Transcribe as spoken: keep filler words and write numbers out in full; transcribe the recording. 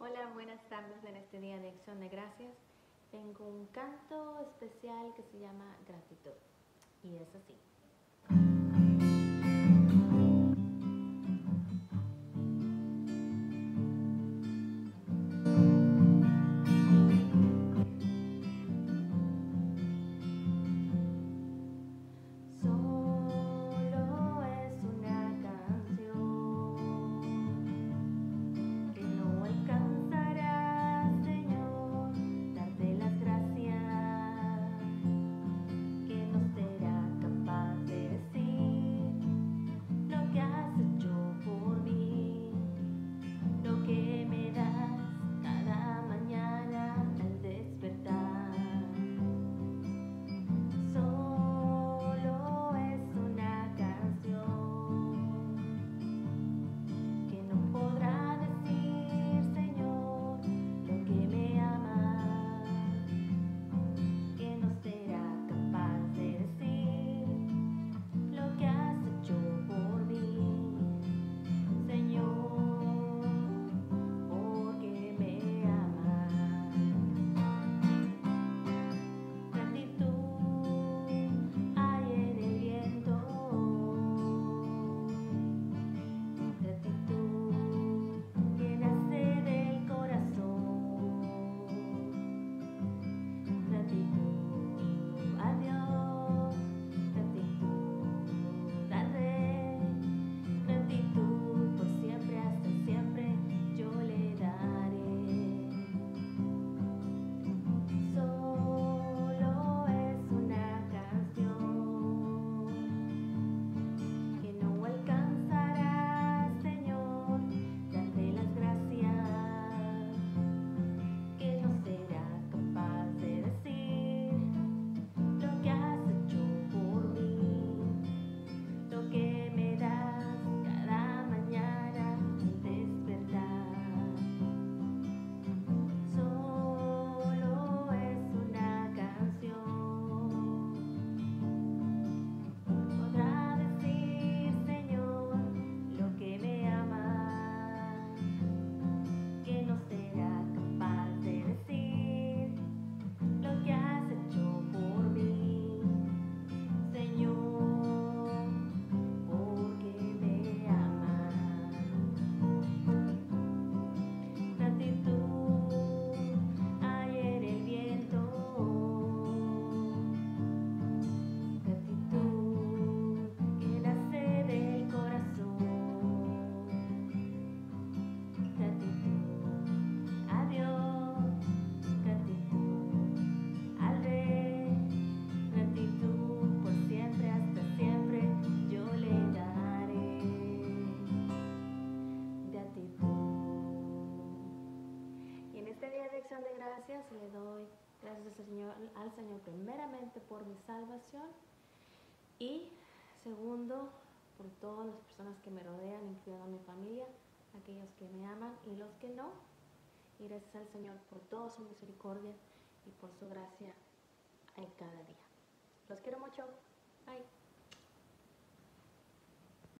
Hola, buenas tardes en este día de Acción de Gracias. Tengo un canto especial que se llama Gratitud y es así. Solo es una canción que no alcanzará, Señor, darte las gracias, que no será capaz de decir lo que has hecho por mí, lo que me das cada mañana al despertar. Solo es una canción que no podrá decir, Señor, lo que me amas, que no será capaz de decir lo que has hecho por mí, Señor, porque me amas. Gratitud hay en el viento, gratitud que nace del corazón, gratitud a Dios, gratitud al Rey, gratitud por siempre, hasta siempre yo le daré. Solo es una canción que no alcanzará, Señor, darte las gracias, que no será capaz de decir lo que has hecho por mí, lo que me das cada mañana al despertar. Solo es una canción, podrá decir, Señor, lo que me amas, que no será capaz de decir lo que has hecho por mí, Señor, porque me amas. Gratitud hay en el viento, gratitud que nace del corazón, gratitud a Dios, gratitud al Rey, gratitud por siempre, hasta siempre yo le daré. Gratitud. Y en este día de acción de gracias le doy gracias al Señor, al Señor primeramente por mi salvación y segundo por todas las personas que me rodean, incluyendo a mi familia, aquellos que me aman y los que no. Y gracias al Señor por toda su misericordia y por su gracia en cada día. Los quiero mucho. Bye.